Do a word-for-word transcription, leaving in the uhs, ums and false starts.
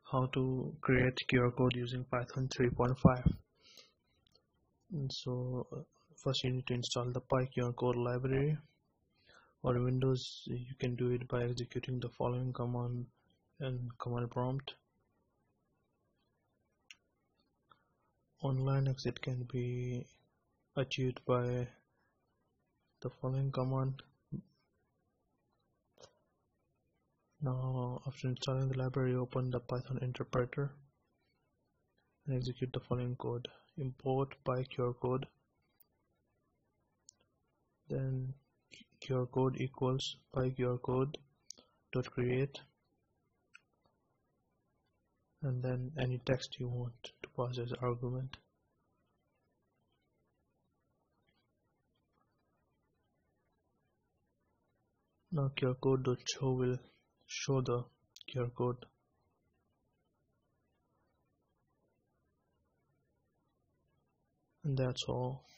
how to create Q R code using Python three point five. And so uh, first you need to install the PyQRCode library. On Windows you can do it by executing the following command in command prompt. On Linux it can be achieved by the following command. Now after installing the library, open the Python interpreter and execute the following code. Import PyQRCode, then QRCode equals PyQRCode dot create, and then any text you want to pass as argument. Now QRCode.show will show the Q R code. And that's all.